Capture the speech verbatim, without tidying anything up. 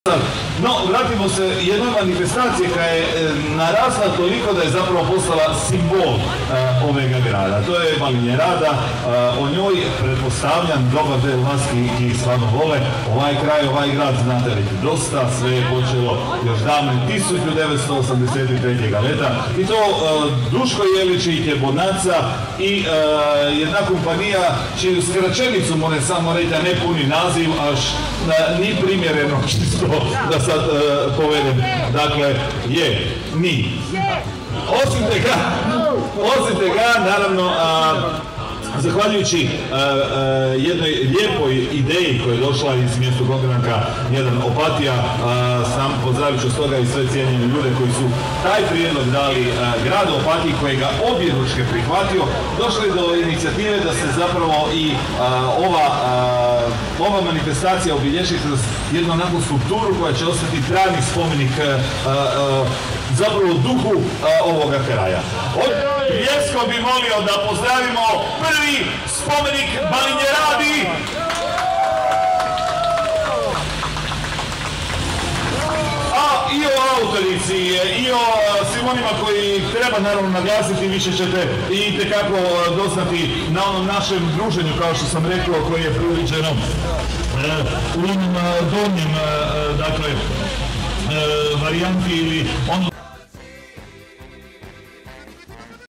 No, vratimo se jednoj manifestaciji koja je narasla toliko da je zapravo postala simbol ovega grada. To je Balinjerada, o njoj pretpostavljam dobar del vas ki stvarno vole. Ovaj kraj, ovaj grad znate već dosta, sve je počelo još davne tisuću devetsto osamdeset trećeg leta. I to Duško Jelić i Tjebonaca i jedna kompanija čiju skraćenicu more samo reći, a ne puni naziv, až ni primjereno čisto da sad uh, povedem. Dakle, je, ni. Osim tega, osim tega, naravno, uh, zahvaljujući uh, uh, jednoj lijepoj ideji koja je došla iz mjestu Konkuranka jedan Opatija, uh, sam pozdravit ću stoga i sve cijenjene ljude koji su taj prijedlog dali uh, gradu Opatiji, koji ga objeručke prihvatio, došli do inicijative da se zapravo i uh, ova, uh, ova manifestacija obilježi kroz jednu onakvu skulpturu koja će ostati trajni spomenik uh, uh, zapravo duhu uh, ovoga kraja. Od pljeskom bi molio da pozdravimo prvi spomenik Balinjeradi. A i o autorici, i o svim onima koji treba naravno naglasiti, više ćete i tekako doznati na onom našem druženju, kao što sam rekao, koje je priviđeno u onom donjem, dakle, varijanti ili ono